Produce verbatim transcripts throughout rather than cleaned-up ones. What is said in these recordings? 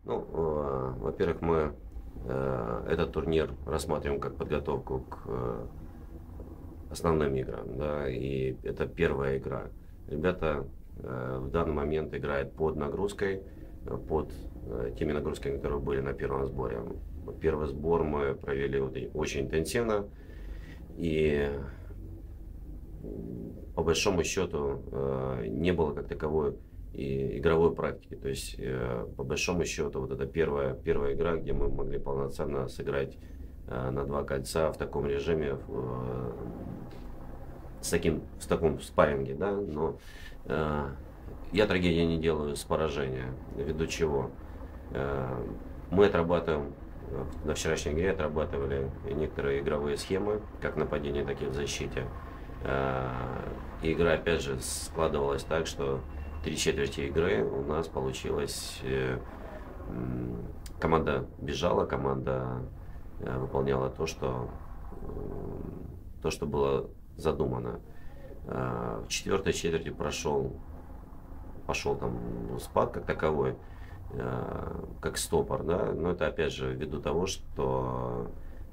Ну, э, во-первых, мы э, этот турнир рассматриваем как подготовку к э, основным играм, да, и это первая игра. Ребята э, в данный момент играют под нагрузкой, э, под э, теми нагрузками, которые были на первом сборе. Первый сбор мы провели вот и очень интенсивно, и по большому счету э, не было как таковой и игровой практики. То есть, э, по большому счету, вот это первая, первая игра, где мы могли полноценно сыграть э, на два кольца в таком режиме, э, с таким, в таком спарринге, да, но э, я трагедии не делаю с поражения, ввиду чего. Э, мы отрабатываем, э, на вчерашней игре отрабатывали некоторые игровые схемы, как нападение, так и в защите. Э, и игра, опять же, складывалась так, что три четверти игры у нас получилось, э, команда бежала, команда э, выполняла то, что, э, то, что было задумано. Э, в четвертой четверти прошел, пошел там спад как таковой, э, как стопор, да, но это опять же ввиду того, что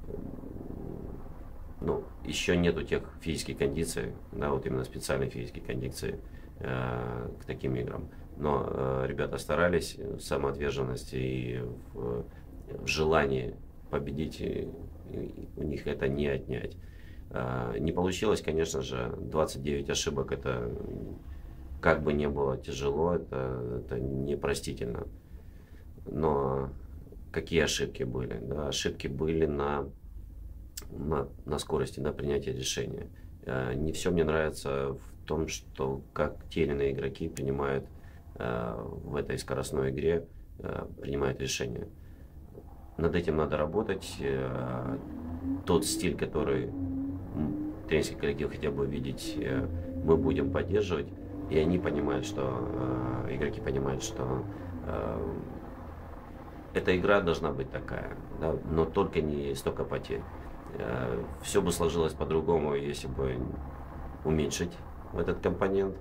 ну, еще нету тех физических кондиций, да, вот именно специальной физической кондиции э, к таким играм. Но э, ребята старались в самоотверженности и в, в желании победить, и, и у них это не отнять. Э, не получилось, конечно же, двадцать девять ошибок, это как бы не было тяжело, это, это непростительно. Но какие ошибки были? Да, ошибки были на на, на скорости, на принятие решения. Э, не все мне нравится в том, что как те или иные игроки принимают э, в этой скоростной игре, э, принимают решения. Над этим надо работать. Э, тот стиль, который тренерский коллектив хотел бы видеть, э, мы будем поддерживать. И они понимают, что э, игроки понимают, что э, эта игра должна быть такая, да, но только не столько потерь. Все бы сложилось по-другому, если бы уменьшить этот компонент.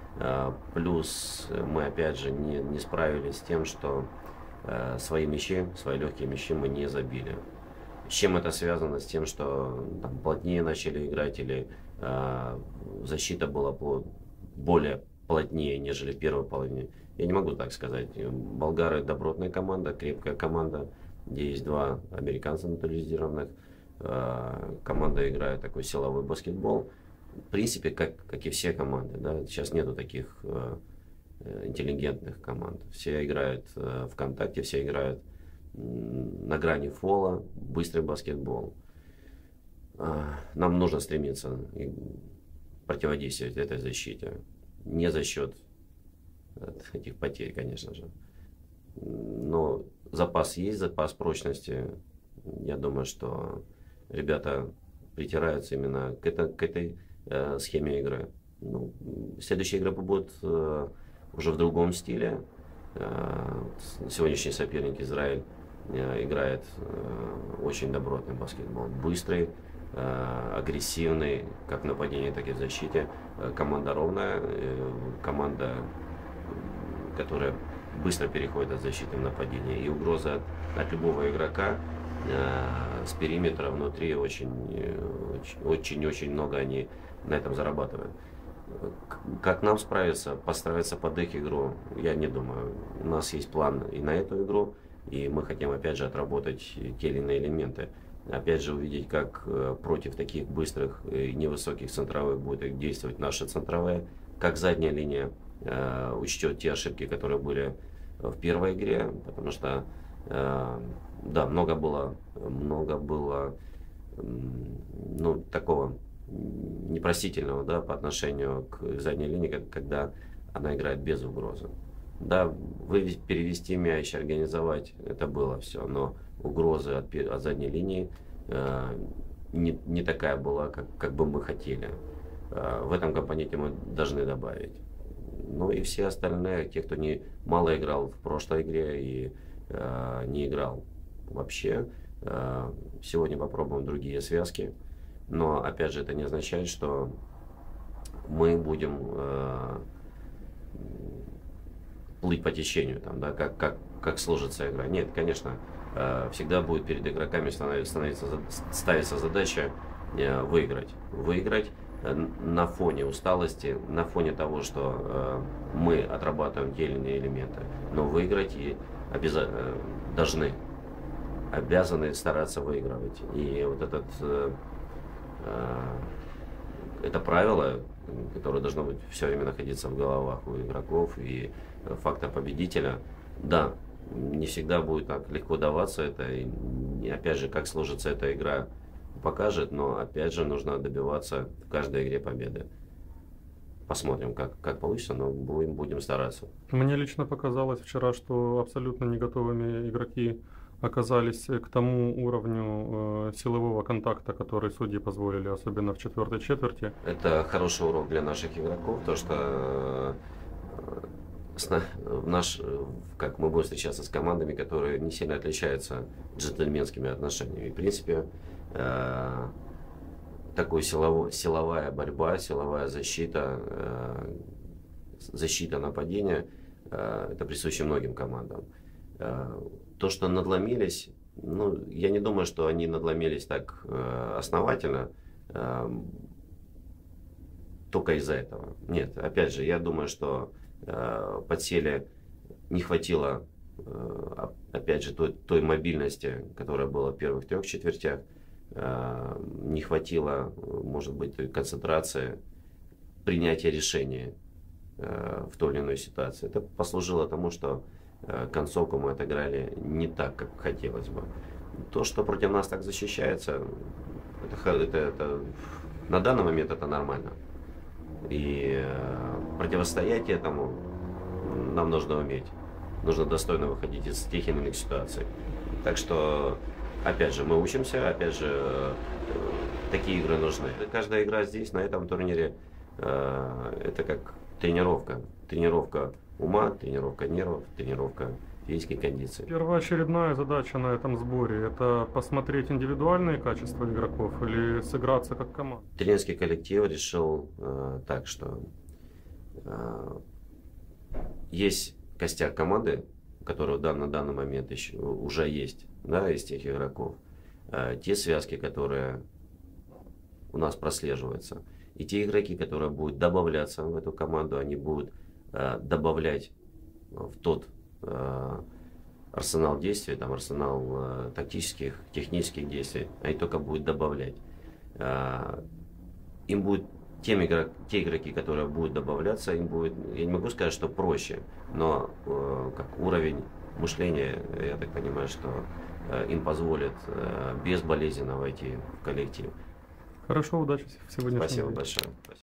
Плюс мы опять же не, не справились с тем, что свои мячи, свои легкие мячи мы не забили. С чем это связано? С тем, что там, плотнее начали играть или э, защита была более плотнее, нежели в первой половине. Я не могу так сказать. Болгары добротная команда, крепкая команда, где есть два американца натурализированных. Команда играет такой силовой баскетбол. В принципе, как, как и все команды. Да? Сейчас нету таких э, интеллигентных команд. Все играют э, в контакте, все играют э, на грани фола, быстрый баскетбол. Э, нам нужно стремиться противодействовать этой защите. Не за счет этих потерь, конечно же. Но запас есть, запас прочности. Я думаю, что ребята притираются именно к, это, к этой э, схеме игры. Ну, следующие игры будут э, уже в другом стиле. Э, сегодняшний соперник Израиль э, играет э, очень добротный баскетбол. Быстрый, э, агрессивный, как в нападении, так и в защите. Э, команда ровная, э, команда, которая быстро переходит от защиты в нападение. И угроза от, от любого игрока с периметра внутри очень-очень много они на этом зарабатывают. Как нам справиться, подстраиваться под их игру, я не думаю. У нас есть план и на эту игру, и мы хотим опять же отработать те или иные элементы. Опять же увидеть, как против таких быстрых и невысоких центровых будет действовать наши центровые, как задняя линия э, учтет те ошибки, которые были в первой игре, потому что э, да, много было, много было, ну, такого непростительного, да, по отношению к задней линии, когда она играет без угрозы. Да, вывести, перевести мяч, организовать, это было все, но угроза от, от задней линии э, не, не такая была, как, как бы мы хотели. Э, в этом компоненте мы должны добавить. Ну и все остальные, те, кто не мало играл в прошлой игре и э, не играл вообще. Сегодня попробуем другие связки. Но опять же, это не означает, что мы будем э, плыть по течению, там, да, как, как, как сложится игра. Нет, конечно, э, всегда будет перед игроками становиться, становиться, ставиться задача э, выиграть. Выиграть э, на фоне усталости, на фоне того, что э, мы отрабатываем те или иные элементы. Но выиграть и обяза- э, должны, обязаны стараться выигрывать. И вот этот, э, э, это правило, которое должно быть все время находиться в головах у игроков, и фактор победителя, да, не всегда будет так легко даваться это, и опять же, как сложится эта игра, покажет, но опять же нужно добиваться в каждой игре победы. Посмотрим, как, как получится, но будем, будем стараться. Мне лично показалось вчера, что абсолютно не готовыми игроки оказались к тому уровню э, силового контакта, который судьи позволили, особенно в четвертой четверти. Это хороший урок для наших игроков, то что э, в наш, как мы будем встречаться с командами, которые не сильно отличаются джентльменскими отношениями. В принципе, э, такой силово, силовая борьба, силовая защита, э, защита нападения, э, это присуще многим командам. Э, то, что надломились, ну, я не думаю, что они надломились так э, основательно, э, только из-за этого. Нет, опять же, я думаю, что э, подсели, не хватило, э, опять же, той, той мобильности, которая была в первых трех четвертях, э, не хватило, может быть, той концентрации, принятия решения э, в той или иной ситуации. Это послужило тому, что э, концовку мы отыграли не так, как хотелось бы. То, что против нас так защищается, это, это, это, на данный момент это нормально. И э, противостоять этому нам нужно уметь. Нужно достойно выходить из тех или иных ситуаций. Так что, опять же, мы учимся, опять же, э, такие игры нужны. Каждая игра здесь, на этом турнире, э, это как тренировка. Тренировка ума, тренировка нервов, тренировка физической кондиции. Первоочередная задача на этом сборе – это посмотреть индивидуальные качества игроков или сыграться как команда? Тренерский коллектив решил э, так, что э, есть костяк команды, который да, на данный момент еще уже есть, да, из тех игроков. Э, те связки, которые у нас прослеживаются, и те игроки, которые будут добавляться в эту команду, они будут э, добавлять в тот э, арсенал действий, там арсенал э, тактических, технических действий, они только будут добавлять. Э, им будет тем игрок, те игроки, которые будут добавляться, им будет, я не могу сказать, что проще, но э, как уровень мышления, я так понимаю, что э, им позволит э, безболезненно войти в коллектив. Хорошо, удачи в сегодняшнем Спасибо дне. большое.